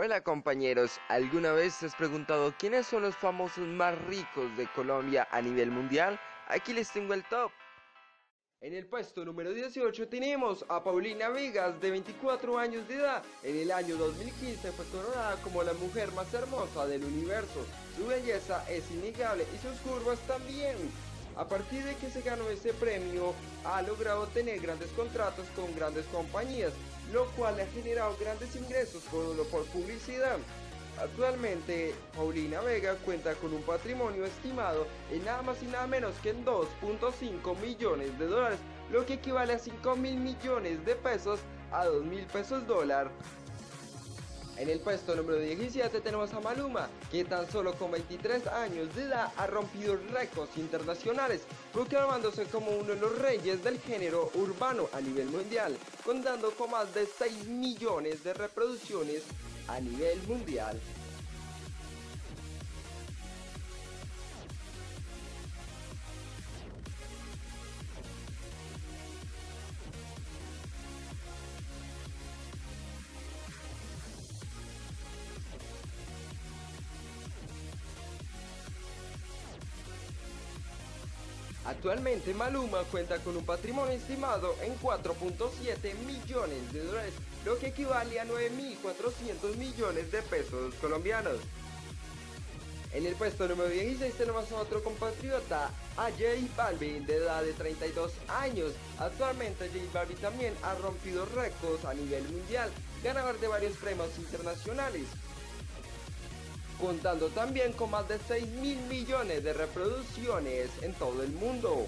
Hola compañeros, ¿alguna vez te has preguntado quiénes son los famosos más ricos de Colombia a nivel mundial? Aquí les tengo el top. En el puesto número 18 tenemos a Paulina Vegas, de 24 años de edad. En el año 2015 fue coronada como la mujer más hermosa del universo. Su belleza es innegable y sus curvas también. A partir de que se ganó este premio, ha logrado tener grandes contratos con grandes compañías, lo cual le ha generado grandes ingresos por publicidad. Actualmente, Paulina Vega cuenta con un patrimonio estimado en nada más y nada menos que en 2.5 millones de dólares, lo que equivale a 5.000 millones de pesos a 2.000 pesos dólar. En el puesto número 17 tenemos a Maluma, que tan solo con 23 años de edad ha rompido récords internacionales, proclamándose como uno de los reyes del género urbano a nivel mundial, contando con más de 6 millones de reproducciones a nivel mundial. Actualmente Maluma cuenta con un patrimonio estimado en 4.7 millones de dólares, lo que equivale a 9.400 millones de pesos colombianos. En el puesto número 16 tenemos a otro compatriota, a J Balvin, de edad de 32 años. Actualmente J Balvin también ha rompido récords a nivel mundial, ganador de varios premios internacionales, contando también con más de 6.000 millones de reproducciones en todo el mundo.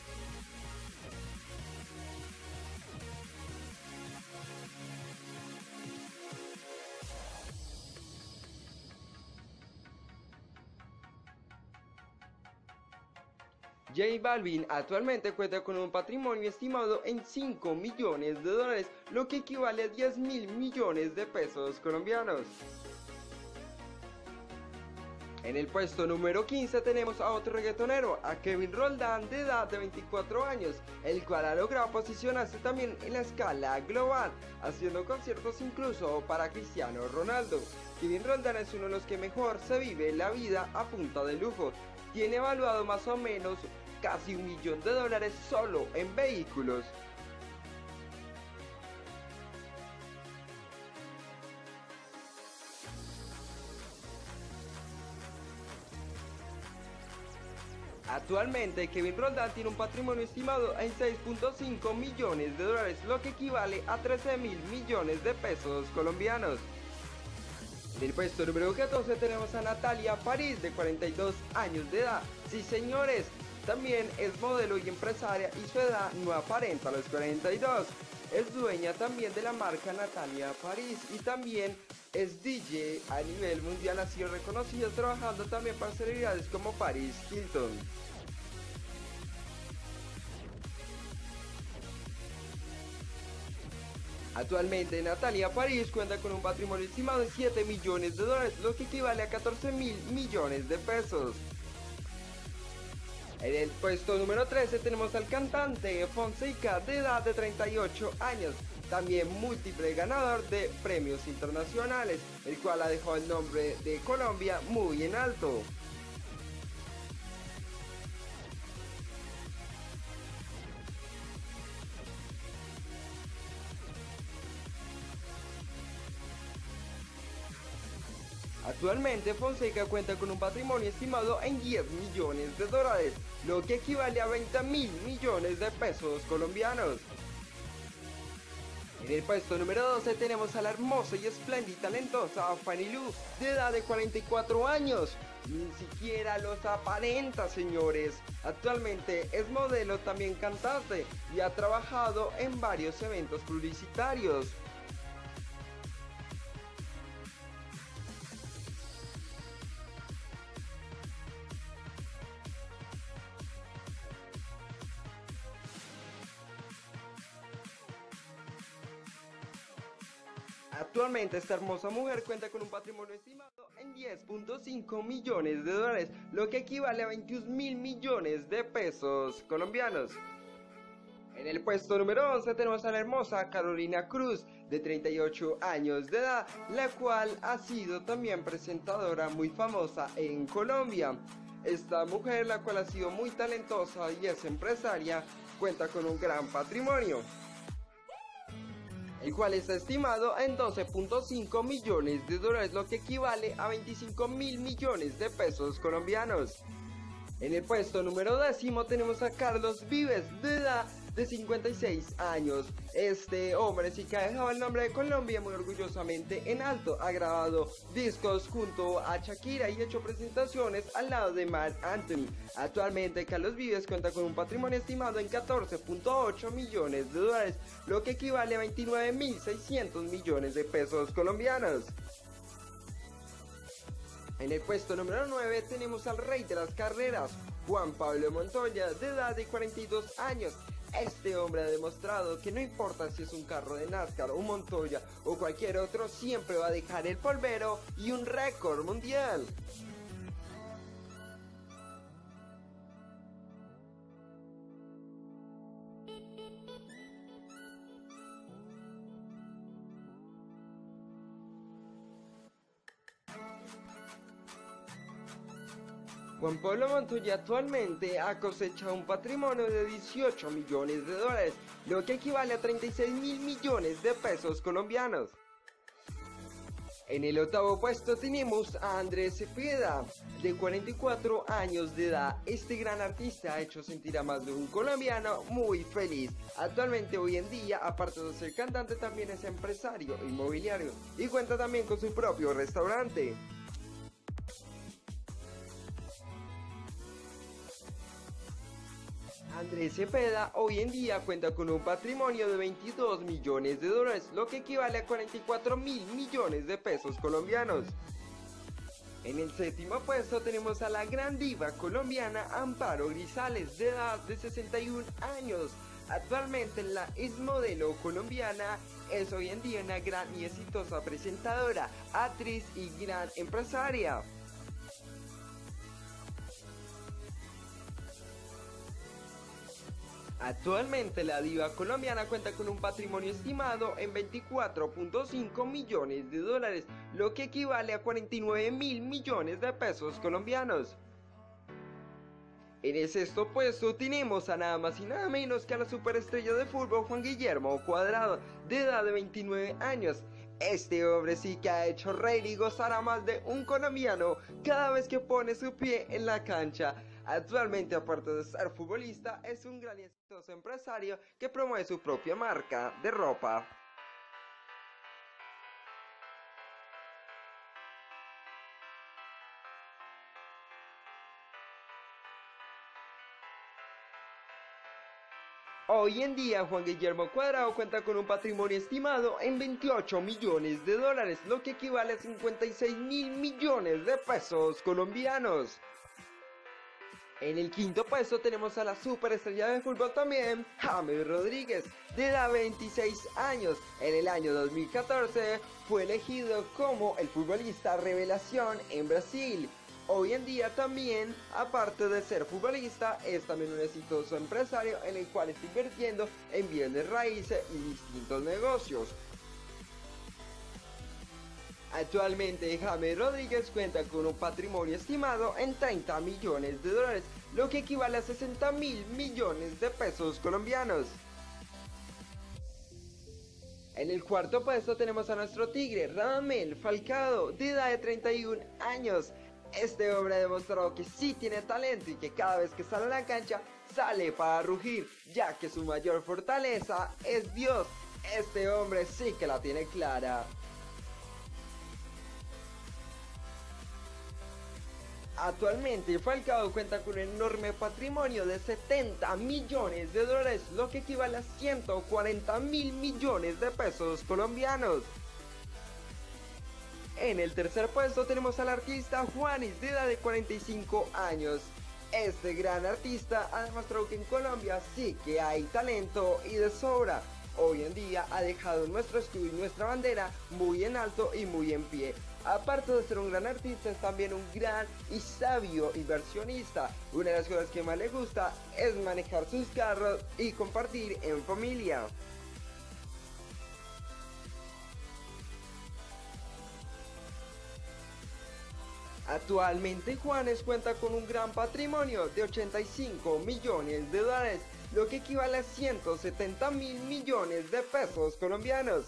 J Balvin actualmente cuenta con un patrimonio estimado en 5 millones de dólares, lo que equivale a 10.000 millones de pesos colombianos. En el puesto número 15 tenemos a otro reggaetonero, a Kevin Roldán, de edad de 24 años, el cual ha logrado posicionarse también en la escala global, haciendo conciertos incluso para Cristiano Ronaldo. Kevin Roldán es uno de los que mejor se vive la vida a punta de lujo. Tiene evaluado más o menos casi $1 millón solo en vehículos. Actualmente Kevin Roldán tiene un patrimonio estimado en 6.5 millones de dólares, lo que equivale a 13.000 millones de pesos colombianos. En el puesto número 14 tenemos a Natalia París, de 42 años de edad. Sí señores, también es modelo y empresaria y su edad no aparenta los 42. Es dueña también de la marca Natalia París y también es DJ a nivel mundial, ha sido reconocida trabajando también para celebridades como Paris Hilton. Actualmente Natalia París cuenta con un patrimonio estimado de 7 millones de dólares, lo que equivale a 14.000 millones de pesos. En el puesto número 13 tenemos al cantante Fonseca, de edad de 38 años, también múltiple ganador de premios internacionales, el cual ha dejado el nombre de Colombia muy en alto. Actualmente Fonseca cuenta con un patrimonio estimado en 10 millones de dólares, lo que equivale a 20.000 millones de pesos colombianos. En el puesto número 12 tenemos a la hermosa y espléndida talentosa Fanny Lu, de edad de 44 años. Ni siquiera los aparenta, señores. Actualmente es modelo, también cantante, y ha trabajado en varios eventos publicitarios. Actualmente esta hermosa mujer cuenta con un patrimonio estimado en 10.5 millones de dólares, lo que equivale a 21.000 millones de pesos colombianos. En el puesto número 11 tenemos a la hermosa Carolina Cruz, de 38 años de edad, la cual ha sido también presentadora muy famosa en Colombia. Esta mujer, la cual ha sido muy talentosa y es empresaria, cuenta con un gran patrimonio, el cual está estimado en 12.5 millones de dólares, lo que equivale a 25.000 millones de pesos colombianos. En el puesto número 10 tenemos a Carlos Vives, de edad de 56 años. Este hombre sí que ha dejado el nombre de Colombia muy orgullosamente en alto. Ha grabado discos junto a Shakira y hecho presentaciones al lado de Marc Anthony. Actualmente Carlos Vives cuenta con un patrimonio estimado en 14.8 millones de dólares, lo que equivale a 29.600 millones de pesos colombianos. En el puesto número 9 tenemos al rey de las carreras, Juan Pablo Montoya, de edad de 42 años. Este hombre ha demostrado que no importa si es un carro de NASCAR, un Montoya o cualquier otro, siempre va a dejar el polvero y un récord mundial. Juan Pablo Montoya actualmente ha cosechado un patrimonio de 18 millones de dólares, lo que equivale a 36.000 millones de pesos colombianos. En el octavo puesto tenemos a Andrés Cepeda, de 44 años de edad. Este gran artista ha hecho sentir a más de un colombiano muy feliz. Actualmente, hoy en día, aparte de ser cantante, también es empresario inmobiliario y cuenta también con su propio restaurante. Andrés Cepeda hoy en día cuenta con un patrimonio de 22 millones de dólares, lo que equivale a 44.000 millones de pesos colombianos. En el séptimo puesto tenemos a la gran diva colombiana Amparo Grisales, de edad de 61 años. Actualmente la exmodelo colombiana es hoy en día una gran y exitosa presentadora, actriz y gran empresaria. Actualmente la diva colombiana cuenta con un patrimonio estimado en 24.5 millones de dólares, lo que equivale a 49.000 millones de pesos colombianos. En el sexto puesto tenemos a nada más y nada menos que a la superestrella de fútbol Juan Guillermo Cuadrado, de edad de 29 años. Este hombre sí que ha hecho reír y gozar a más de un colombiano cada vez que pone su pie en la cancha. Actualmente, aparte de ser futbolista, es un gran y exitoso empresario que promueve su propia marca de ropa. Hoy en día, Juan Guillermo Cuadrado cuenta con un patrimonio estimado en 28 millones de dólares, lo que equivale a 56.000 millones de pesos colombianos. En el quinto puesto tenemos a la superestrella de fútbol también, James Rodríguez, de edad 26 años. En el año 2014 fue elegido como el futbolista revelación en Brasil. Hoy en día también, aparte de ser futbolista, es también un exitoso empresario en el cual está invirtiendo en bienes raíces y distintos negocios. Actualmente James Rodríguez cuenta con un patrimonio estimado en 30 millones de dólares, lo que equivale a 60.000 millones de pesos colombianos. En el cuarto puesto tenemos a nuestro tigre, Radamel Falcao, de edad de 31 años. Este hombre ha demostrado que sí tiene talento y que cada vez que sale a la cancha sale para rugir, ya que su mayor fortaleza es Dios. Este hombre sí que la tiene clara. Actualmente Falcao cuenta con un enorme patrimonio de 70 millones de dólares, lo que equivale a 140.000 millones de pesos colombianos. En el tercer puesto tenemos al artista Juanes, de edad de 45 años. Este gran artista ha demostrado que en Colombia sí que hay talento y de sobra. Hoy en día ha dejado nuestro escudo y nuestra bandera muy en alto y muy en pie. Aparte de ser un gran artista, es también un gran y sabio inversionista. Una de las cosas que más le gusta es manejar sus carros y compartir en familia. Actualmente Juanes cuenta con un gran patrimonio de 85 millones de dólares, lo que equivale a 170 mil millones de pesos colombianos.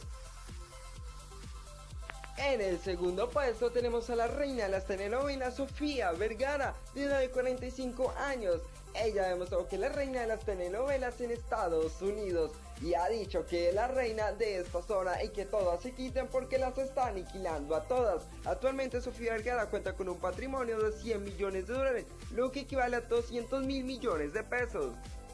En el segundo puesto tenemos a la reina de las telenovelas, Sofía Vergara, de edad de 45 años. Ella demostró que es la reina de las telenovelas en Estados Unidos y ha dicho que es la reina de esta zona y que todas se quiten porque las está aniquilando a todas. Actualmente Sofía Vergara cuenta con un patrimonio de 100 millones de dólares, lo que equivale a 200 mil millones de pesos.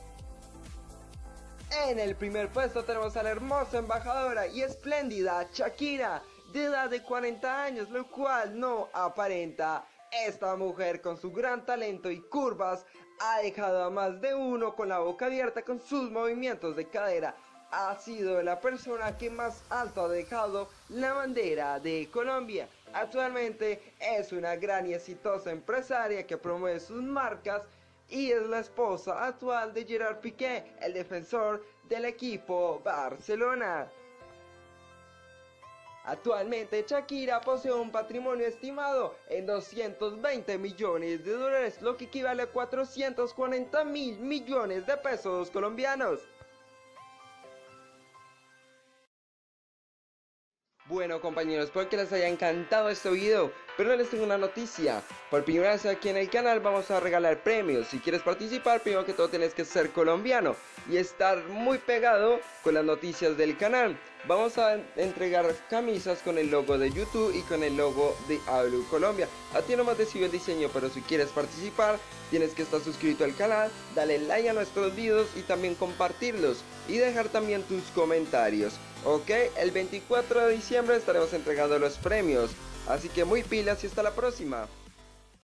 En el primer puesto tenemos a la hermosa embajadora y espléndida Shakira, de edad de 40 años, lo cual no aparenta. Esta mujer con su gran talento y curvas ha dejado a más de uno con la boca abierta con sus movimientos de cadera. Ha sido la persona que más alto ha dejado la bandera de Colombia. Actualmente es una gran y exitosa empresaria que promueve sus marcas y es la esposa actual de Gerard Piqué, el defensor del equipo Barcelona. Actualmente Shakira posee un patrimonio estimado en 220 millones de dólares, lo que equivale a 440 mil millones de pesos colombianos. Bueno compañeros, espero que les haya encantado este video, pero les tengo una noticia. Por primera vez aquí en el canal vamos a regalar premios. Si quieres participar, primero que todo tienes que ser colombiano y estar muy pegado con las noticias del canal. Vamos a entregar camisas con el logo de YouTube y con el logo de Ablu Colombia. A ti nomás decido el diseño, pero si quieres participar tienes que estar suscrito al canal, darle like a nuestros videos y también compartirlos y dejar también tus comentarios. Ok, el 24 de diciembre estaremos entregando los premios, así que muy pilas y hasta la próxima.